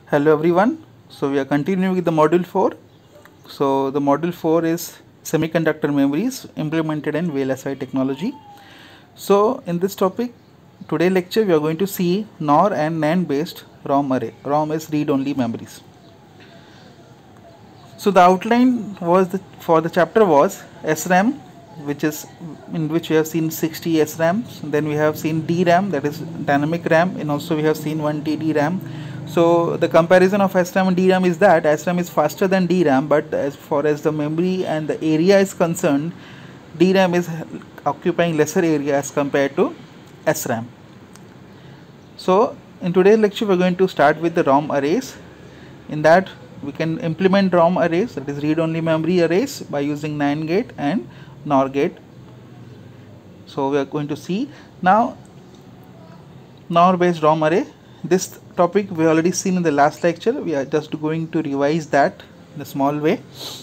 Hello everyone. So we are continuing with the module 4. So the module 4 is semiconductor memories implemented in VLSI technology. So in this topic, today lecture we are going to see NOR and NAND based ROM array. ROM is read only memories. So the outline was for the chapter was SRAM, which is in which we have seen 60 SRAMs. Then we have seen DRAM, that is dynamic RAM, and also we have seen 1 TB RAM. So the comparison of SRAM and DRAM is that SRAM is faster than DRAM, but as far as the memory and the area is concerned, DRAM is occupying lesser area as compared to SRAM. So in today's lecture we are going to start with the ROM arrays. In that we can implement ROM arrays, that is read only memory arrays, by using NAND gate and NOR gate. So we are going to see now NOR based ROM array. This topic we already seen in the last lecture. We are just going to revise that in a small way.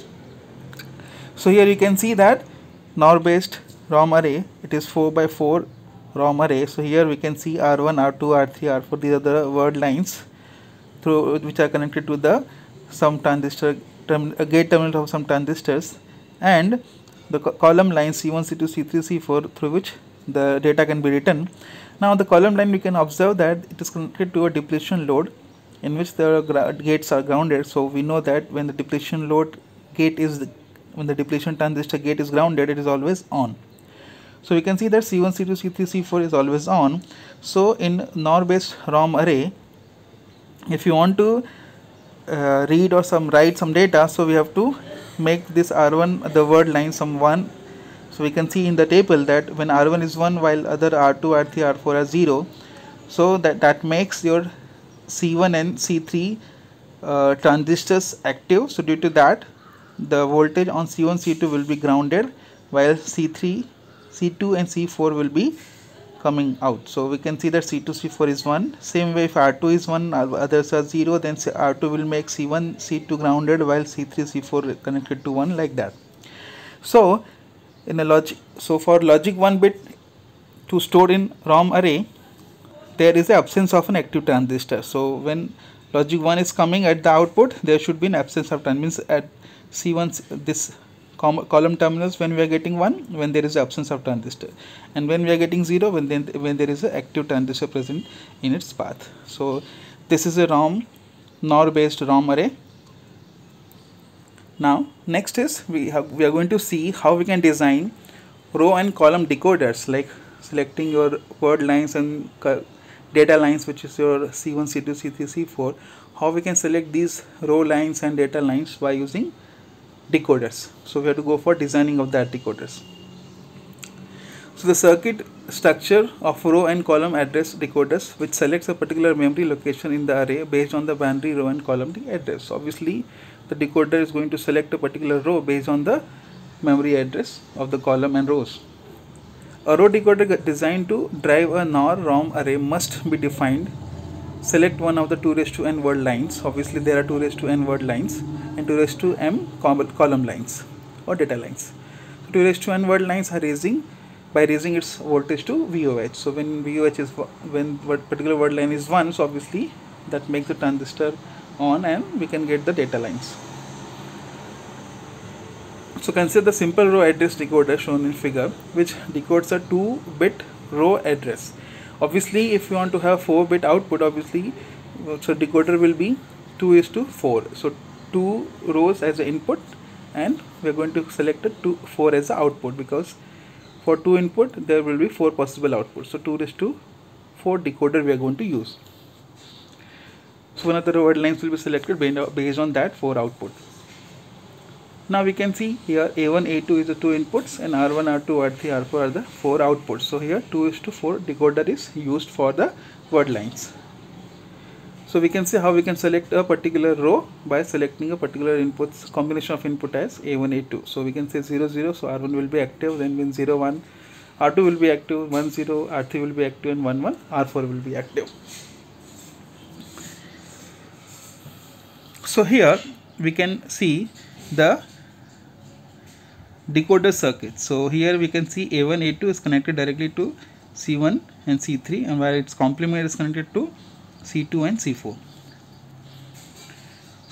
So here you can see that NOR based ROM array, it is 4x4 ROM array. So here we can see R1, R2, R3, R4. These are the word lines through which are connected to the some transistor gate terminal of some transistors, and the column lines C1, C2, C3, C4 through which the data can be written. Now the column line, we can observe that it is connected to a depletion load in which the gates are grounded. So we know that when the depletion load gate is when the depletion transistor gate is grounded, it is always on. So we can see that C1, C2, C3, C4 is always on. So in NOR based ROM array, if you want to read or write some data, so we have to make this R1 the word line some 1. So we can see in the table that when R1 is 1 while other R2, R3, R4 are 0, so that makes your C1 and C3 transistors active. So due to that, the voltage on C1, C2 will be grounded, while C3, C2 and C4 will be coming out. So we can see that C2, C4 is 1. Same way, if R2 is 1, others are 0, then R2 will make C1, C2 grounded, while C3, C4 connected to 1, like that. So in a logic, so for logic 1 bit to store in ROM array, there is the absence of an active transistor. So when logic 1 is coming at the output, there should be an absence of transistor. Means at C1, this column terminals, when we are getting 1, when there is the absence of transistor, and when we are getting 0, when there is an active transistor present in its path. So this is a NOR based ROM array. Now next is we are going to see how we can design row and column decoders, like selecting your word lines and data lines, which is your C1, C2, C3, C4. How we can select these row lines and data lines by using decoders. So we have to go for designing of that decoders. So the circuit structure of row and column address decoders, which selects a particular memory location in the array based on the binary row and column address. So obviously the decoder is going to select a particular row based on the memory address of the column and rows. A row decoder designed to drive a NOR ROM array must be defined. Select one of the 2n word lines. Obviously there are 2n word lines and 2m column lines or data lines. 2n word lines are raising its voltage to VOH. So when VOH is when particular word line is 1, so obviously that makes the transistor on and we can get the data lines. So consider the simple row address decoder shown in figure, which decodes a 2-bit row address. Obviously if you want to have 4-bit output, obviously so decoder will be 2:4. So 2 rows as the input, and we are going to select 4 as the output, because for 2 input there will be 4 possible outputs. So 2:4 decoder we are going to use. So one of the word lines will be selected based on that 4 output. Now we can see here A1, A2 is the 2 inputs, and R1, R2, R3, R4 are the 4 outputs. So here 2:4 decoder is used for the word lines. So we can see how we can select a particular row by selecting a particular inputs combination of input as A1, A2. So we can say 0, 0, so R1 will be active, then when 0, 1, R2 will be active, 1, 0, R3 will be active, and 1, 1, R4 will be active. So here we can see the decoder circuit. So here we can see A1, A2 is connected directly to C1 and C3, and while its complement is connected to C2 and C4.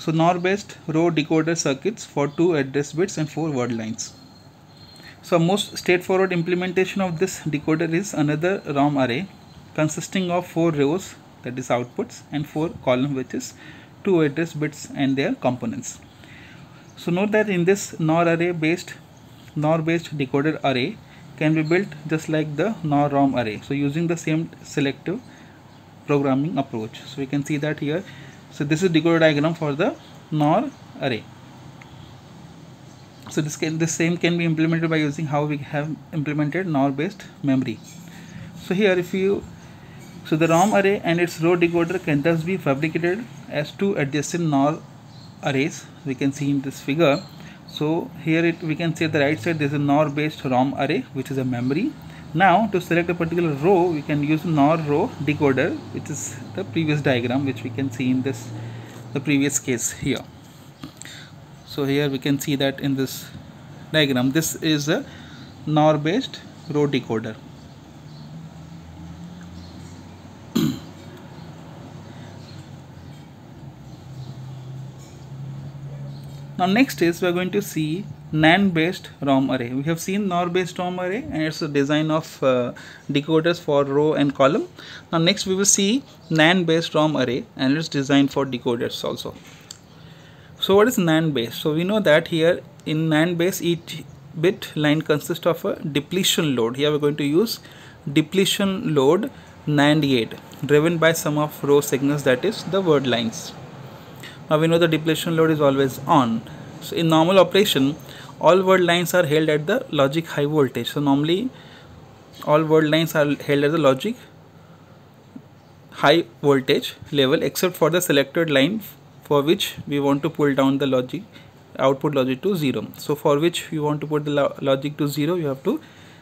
So NOR based row decoder circuits for 2 address bits and 4 word lines. So most straightforward implementation of this decoder is another ROM array consisting of 4 rows, that is outputs, and 4 columns, which is 2 address bits and their components. So note that in this NOR based decoder array can be built just like the NOR ROM array. So using the same selective programming approach. So we can see that here. So this is decoder diagram for the NOR array. So this same can be implemented by using how we have implemented NOR based memory. So here so the ROM array and its row decoder can thus be fabricated as 2 adjacent NOR arrays. We can see in this figure. So here we can see at the right side there is a NOR based ROM array, which is a memory. Now to select a particular row, we can use NOR row decoder, which is the previous diagram, which we can see in the previous case here. So here we can see that in this diagram, this is a NOR based row decoder. Now next is we are going to see NAND based ROM array. We have seen NOR based ROM array and it's a design of decoders for row and column. Now next we will see NAND based ROM array and it's designed for decoders also. So what is NAND based? So we know that here in NAND base each bit line consists of a depletion load. Here we are going to use depletion load NAND gate driven by sum of row signals, that is the word lines. Now we know the depletion load is always on. So in normal operation all word lines are held at the logic high voltage. So normally all word lines are held at the logic high voltage level except for the selected line for which we want to pull down the logic output logic to 0. So for which we want to put the logic to 0, you have to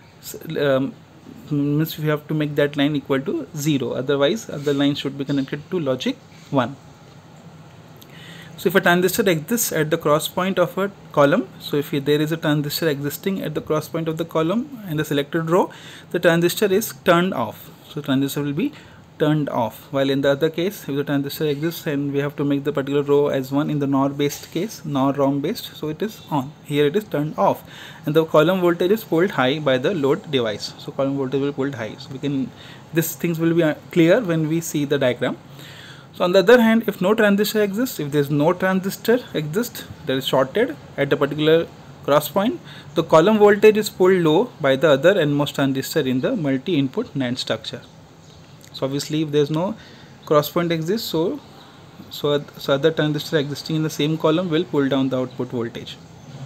means we have to make that line equal to 0, otherwise other line should be connected to logic 1. So if a transistor exists at the cross point of a column, so if there is a transistor existing at the cross point of the column and the selected row, the transistor is turned off. So transistor will be turned off, while in the other case if the transistor exists and we have to make the particular row as 1 in the NOR based case, NOR ROM based, so it is on. Here it is turned off and the column voltage is pulled high by the load device. So column voltage will be pulled high. So these things will be clear when we see the diagram. So on the other hand, if no transistor exists, if there is no transistor exists that is shorted at the particular cross point, the column voltage is pulled low by the other NMOS transistor in the multi-input NAND structure. So obviously if there is no cross point exists, so other transistor existing in the same column will pull down the output voltage.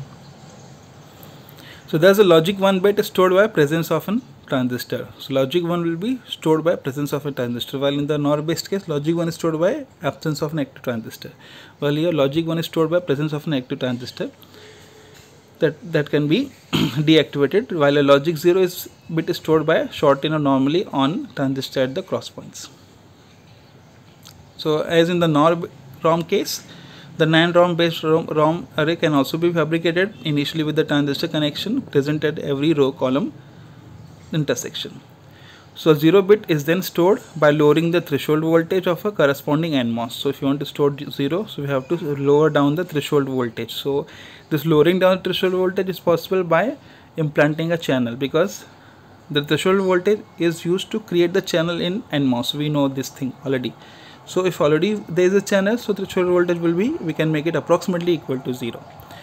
So thus the logic 1 bit is stored by presence of an transistor. So logic 1 will be stored by presence of a transistor, while in the NOR based case logic 1 is stored by absence of an active transistor. While here logic 1 is stored by presence of an active transistor that can be deactivated, while a logic 0 bit is stored by shorting or normally on transistor at the cross points. So as in the NOR ROM case, the NAND ROM based ROM array can also be fabricated initially with the transistor connection present at every row column intersection. So 0 bit is then stored by lowering the threshold voltage of a corresponding NMOS. So if you want to store 0, so we have to lower down the threshold voltage. So this lowering down the threshold voltage is possible by implanting a channel, because the threshold voltage is used to create the channel in NMOS. We know this thing already. So if already there is a channel, so threshold voltage will be, we can make it approximately equal to 0.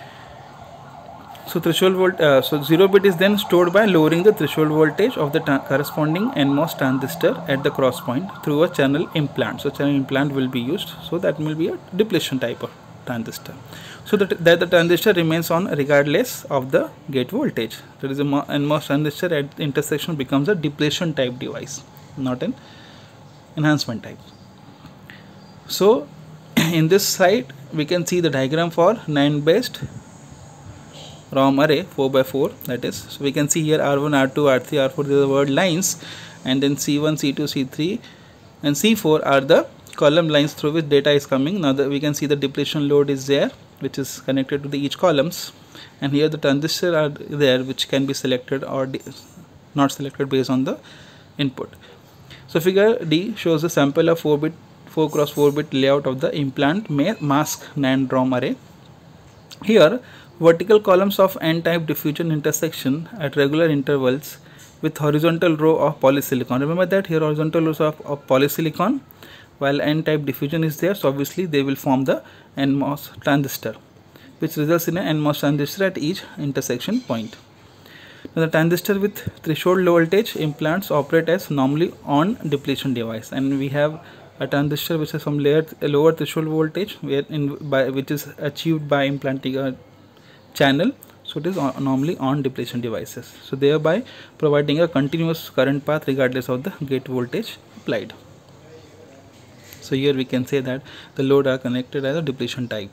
So so 0 bit is then stored by lowering the threshold voltage of the corresponding NMOS transistor at the cross point through a channel implant. So channel implant will be used, so that will be a depletion type of transistor. So that the transistor remains on regardless of the gate voltage. That is, a NMOS transistor at the intersection becomes a depletion type device, not an enhancement type. So in this slide we can see the diagram for NAND based ROM array 4x4, that is. So we can see here R1, R2, R3, R4 these are word lines, and then C1, C2, C3 and C4 are the column lines through which data is coming. Now we can see the depletion load is there, which is connected to the each columns, and here the transistor are there which can be selected or not selected based on the input. So figure D shows a sample of 4 bit 4x4 bit layout of the implant mask NAND ROM array. Here, vertical columns of n-type diffusion intersection at regular intervals with horizontal row of polysilicon. Remember that here horizontal rows of polysilicon, while n-type diffusion is there, so obviously they will form the NMOS transistor, which results in an NMOS transistor at each intersection point. Now, the transistor with threshold low voltage implants operate as normally on depletion device, and we have a transistor which has some lower threshold voltage which is achieved by implanting a channel, so it is normally on depletion devices, so thereby providing a continuous current path regardless of the gate voltage applied. So here we can say that the load are connected as a depletion type.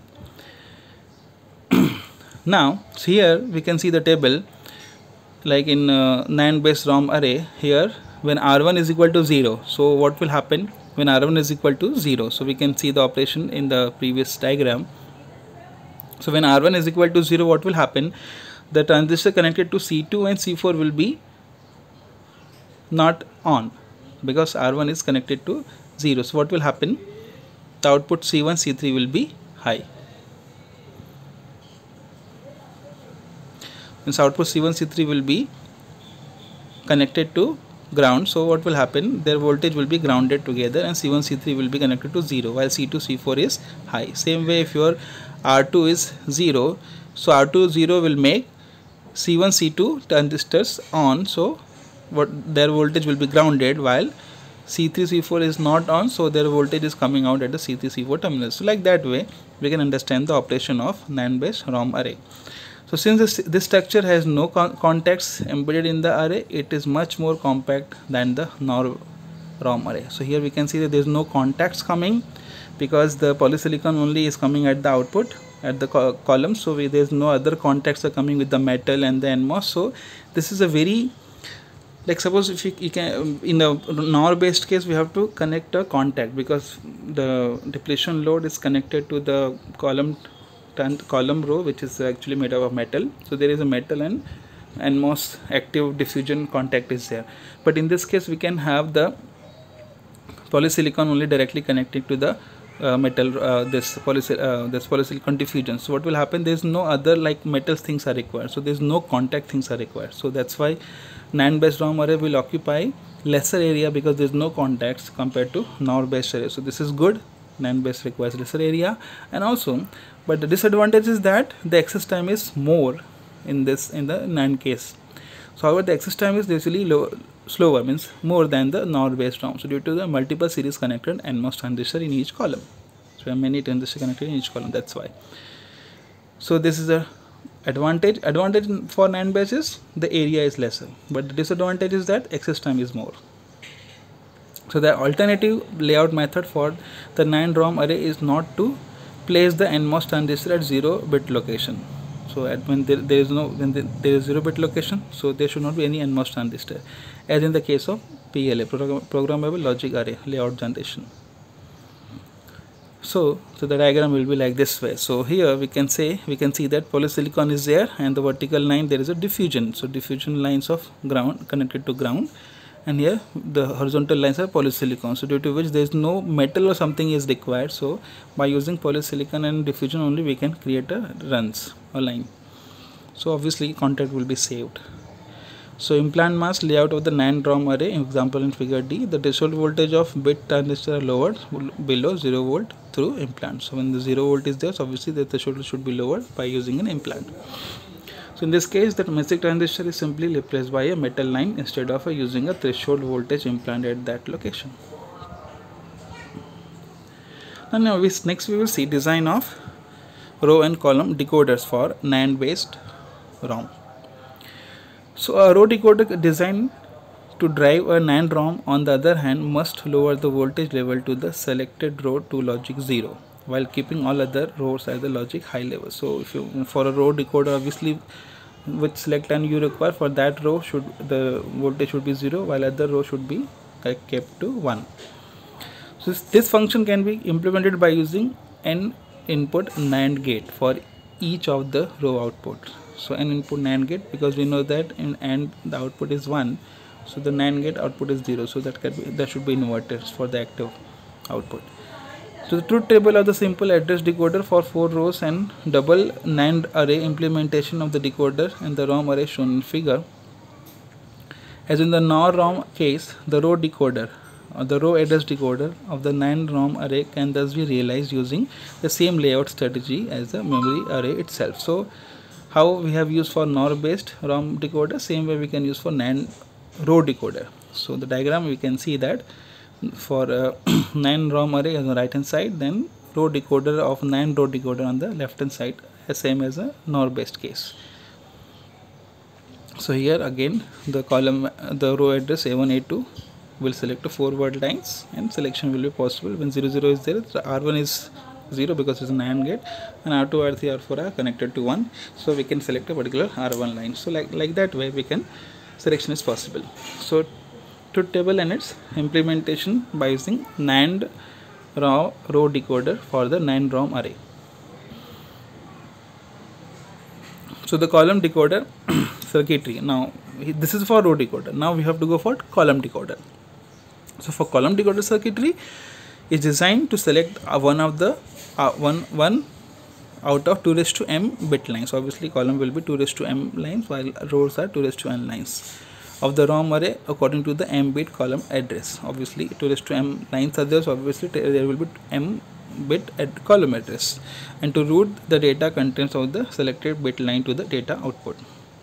Now, so here we can see the table like in NAND based ROM array. Here when R1 is equal to 0, so what will happen when R1 is equal to 0? So we can see the operation in the previous diagram. So when R1 is equal to 0, what will happen? The transistor connected to C2 and C4 will be not on because R1 is connected to 0. So what will happen? The output C1, C3 will be high. Since output C1, C3 will be connected to ground, so what will happen? Their voltage will be grounded together and C1, C3 will be connected to 0 while C2, C4 is high. Same way, if your R2 is 0, so R2 0 will make C1, C2 transistors on, so their voltage will be grounded, while C3, C4 is not on, so their voltage is coming out at the C3, C4 terminals. So like that way we can understand the operation of NAND based ROM array. So since this structure has no contacts embedded in the array, it is much more compact than the NOR ROM array. So here we can see that there is no contacts coming because the polysilicon only is coming at the output at the column. So there is no other contacts are coming with the metal and the NMOS. So this is a very, like suppose if you can, in the NOR based case we have to connect a contact because the depletion load is connected to the column row which is actually made up of metal. So there is a metal and NMOS active diffusion contact is there, but in this case we can have the polysilicon only directly connected to the metal this polysilicon diffusion. So what will happen? There is no other like metal things are required, so there is no contact things are required. So that's why NAND based ROM array will occupy lesser area because there is no contacts compared to NOR based array. So this is good. NAND based requires lesser area, and also, but the disadvantage is that the access time is more in the NAND case. So however, the access time is usually slower, means more than the NOR based ROM. So due to the multiple series connected NMOS transistor in each column, so there are many transistors connected in each column, that's why. So this is a advantage for NAND based is the area is lesser, but the disadvantage is that access time is more. So the alternative layout method for the NAND ROM array is not to place the NMOS transistor at 0-bit location. So when there is 0-bit location, so there should not be any NMOS transistor, as in the case of PLA, programmable logic array layout generation. So the diagram will be like this way. So here we can see that polysilicon is there, and the vertical line there is a diffusion. So diffusion lines of ground connected to ground, and here the horizontal lines are polysilicon. So due to which there is no metal or something is required. So by using polysilicon and diffusion only we can create a runs or line. So obviously contact will be saved. So implant mask layout of the NAND ROM array, example in figure D, the threshold voltage of bit transistor are lowered below 0 volt through implant. So when the 0 volt is there, so obviously the threshold should be lowered by using an implant. So in this case, the domestic transistor is simply replaced by a metal line instead of using a threshold voltage implant at that location. And now next we will see design of row and column decoders for NAND based ROM. So a row decoder designed to drive a NAND ROM, on the other hand, must lower the voltage level to the selected row to logic 0 while keeping all other rows at the logic high level. So if you for a row decoder, obviously which select line you require, for that row the voltage should be 0 while other row should be kept to 1. So this function can be implemented by using n input NAND gate for each of the row output. So n input NAND gate, because we know that in AND the output is 1, so the NAND gate output is 0, so that should be inverted for the active output. So the truth table of the simple address decoder for 4 rows and double NAND array implementation of the decoder and the ROM array shown in figure. As in the NOR ROM case, the row decoder or the row address decoder of the NAND ROM array can thus be realized using the same layout strategy as the memory array itself. So how we have used for NOR based ROM decoder, same way we can use for NAND row decoder. So the diagram we can see that for NAND ROM array on the right hand side, then row decoder of NAND row decoder on the left hand side, same as a NOR based case. So here again the column, the row address A1 A2 will select 4 word lines, and selection will be possible when 0 0 is there. The R1 is 0 because it's an AND gate, and R2 R3 R4 are connected to 1, so we can select a particular R1 line. So like that way we can, selection is possible. So truth table and its implementation by using NAND row decoder for the NAND ROM array. So the column decoder circuitry, now this is for row decoder. Now we have to go for column decoder. So for column decoder circuitry is designed to select one of the one out of 2 raised to m bit lines. Obviously column will be 2 raised to m lines, while rows are 2 raised to n lines of the ROM array according to the m bit column address. Obviously 2 raised to m lines are there, so obviously there will be m bit at column address, and to route the data contents of the selected bit line to the data output.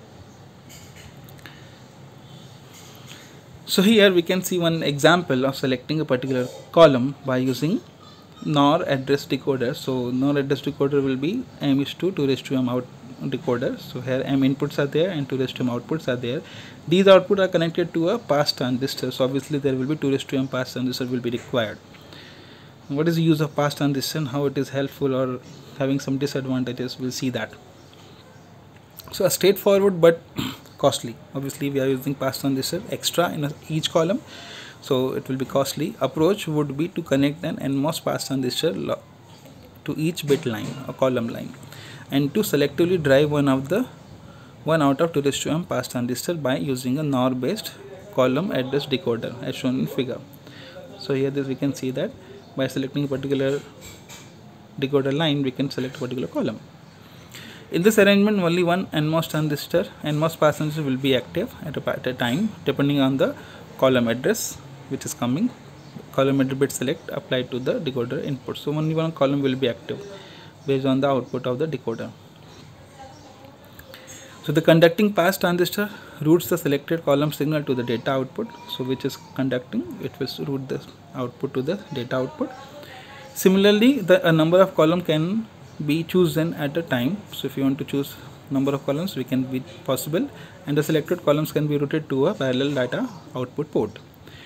So here we can see one example of selecting a particular column by using NOR address decoder. So NOR address decoder will be m is to 2 raised to m out decoder. So here m inputs are there and 2 raised to m outputs are there. These outputs are connected to a pass transistor, so obviously there will be 2 raised to m pass transistor will be required. What is the use of pass transistor and how it is helpful or having some disadvantages, we'll see that. So a straightforward but costly, obviously we are using pass transistor extra in each column, so it will be costly. Approach would be to connect an NMOS pass transistor to each bit line or column line, and to selectively drive one out of 2 raised to m pass transistor by using a NOR based column address decoder as shown in figure. So here we can see that by selecting a particular decoder line we can select a particular column. In this arrangement only one NMOS pass transistor will be active at a time depending on the column address which is coming. Column address bit select applied to the decoder input, so only one column will be active based on the output of the decoder. So the conducting pass transistor routes the selected column signal to the data output, so which is conducting, it will route the output to the data output. Similarly a number of column can be chosen at a time, so if you want to choose number of columns we can be possible, and the selected columns can be routed to a parallel data output port.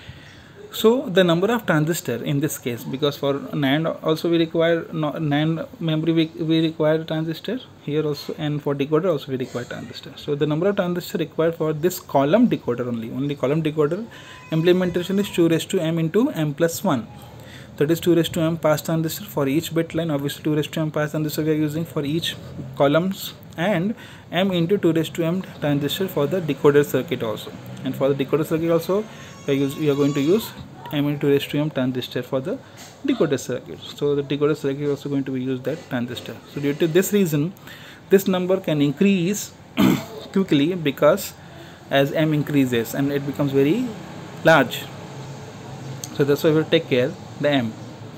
So the number of transistor in this case, because for NAND also we require NAND memory we require transistor here also, and for decoder also we require transistor. So the number of transistor required for this column decoder only column decoder implementation is 2 raised to m into m plus 1. That is 2 raised to m pass transistor for each bit line. Obviously 2 raised to m pass transistor we are using for each columns, and m into 2 raised to m transistor for the decoder circuit also, and for the decoder circuit also we are going to use m into 2 raised to m transistor for the decoder circuit. So the decoder circuit is also going to be used that transistor. So due to this reason this number can increase quickly, because as m increases and it becomes very large, so that's why we will take care the m,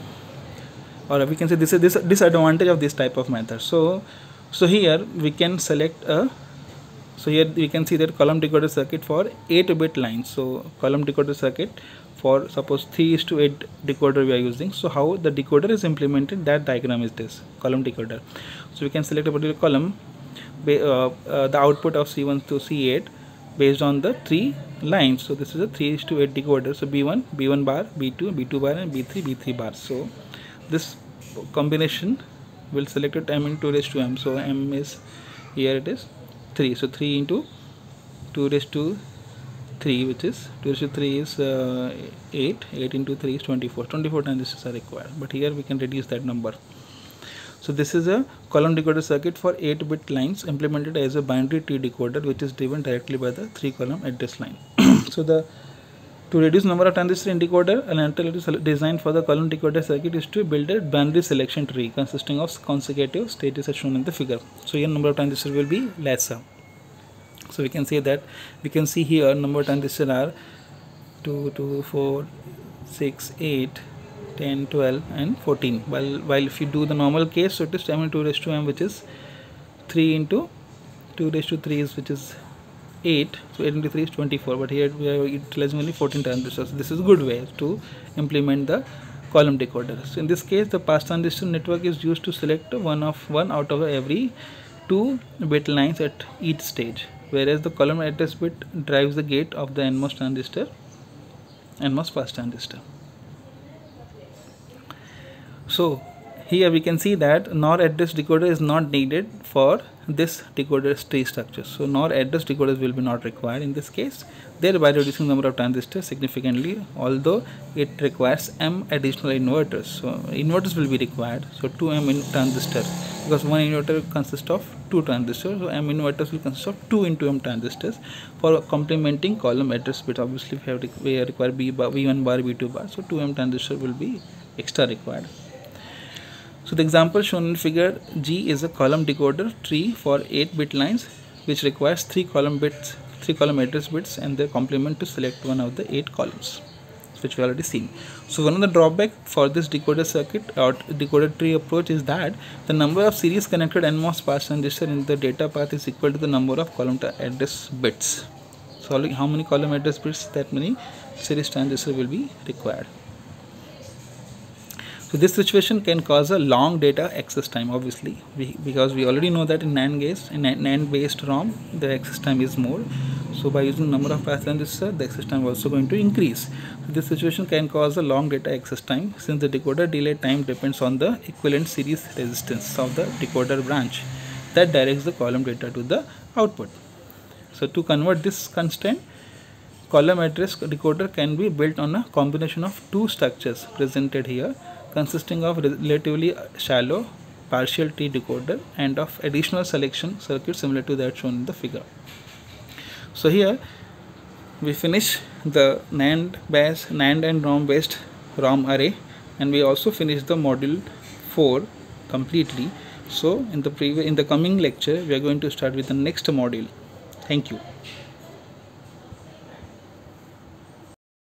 or we can say this is this disadvantage of this type of method. So here we can select a, so here we can see that column decoder circuit for 8 bit lines. So column decoder circuit for suppose 3:8 decoder we are using. So how the decoder is implemented, that diagram is this column decoder. So we can select a particular column, the output of C1 to C8 based on the 3 lines. So this is a 3:8 decoder. So B1 bar, B2 bar, and B3 bar. So this combination will select it m into 2 raised to m. So m is, here it is 3. So 3 into 2 raised to 3, which is 2 raised to 3 is 8. 8 into 3 is 24. 24 transistors are required, but here we can reduce that number. So this is a column decoder circuit for 8 bit lines implemented as a binary tree decoder, which is driven directly by the 3 column address line. So to To reduce number of transistors in decoder, an alternative design for the column decoder circuit is to build a binary selection tree consisting of consecutive stages as shown in the figure. So here number of transistors will be lesser. So we can say that, we can see here number of transistors are 2, 2, 4, 6, 8, 10, 12 and 14. While if you do the normal case, so it is m into 2 raised to m, which is 3 into 2 raised to 3 is, which is 8, so 8 into 3 is 24, but here we are utilizing only 14 transistors. This is a good way to implement the column decoder. So in this case, the pass transistor network is used to select one out of every 2 bit lines at each stage, whereas the column address bit drives the gate of the NMOS transistor, NMOS pass transistor. So here we can see that NOR address decoder is not needed for this decoder tree structure. So NOR address decoders will be not required in this case, thereby reducing the number of transistors significantly, although it requires m additional inverters. So inverters will be required, so 2m in transistor, because one inverter consists of 2 transistors, so m inverters will consist of 2 into m transistors for complementing column address bit. Obviously we require V1 bar, V2 bar, so 2m transistor will be extra required. So the example shown in figure G is a column decoder tree for 8 bit lines, which requires 3 column address bits and their complement to select one of the 8 columns, which we already seen. So one of the drawback for this decoder circuit or decoder tree approach is that the number of series connected NMOS pass transistor in the data path is equal to the number of column address bits. So how many column address bits, that many series transistor will be required. So this situation can cause a long data access time, obviously, because we already know that in NAND based ROM the access time is more. So by using number of pass transistors, the access time is also going to increase. So this situation can cause a long data access time, since the decoder delay time depends on the equivalent series resistance of the decoder branch that directs the column data to the output. So to convert this constraint, column address decoder can be built on a combination of 2 structures presented here, consisting of relatively shallow partial tree decoder and of additional selection circuit similar to that shown in the figure. So here we finish the NAND and ROM based ROM array, and we also finish the module 4 completely. So in the coming lecture we are going to start with the next module. Thank you.